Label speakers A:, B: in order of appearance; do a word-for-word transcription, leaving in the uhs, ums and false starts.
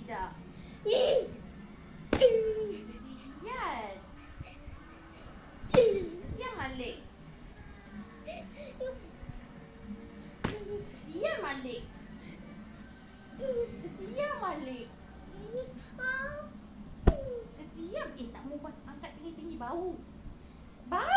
A: tidak? Kesian. Kesian Malik. Kesian Malik. Kesian Malik. Kesian. Eh, tak mau angkat tinggi-tinggi bau. Bau.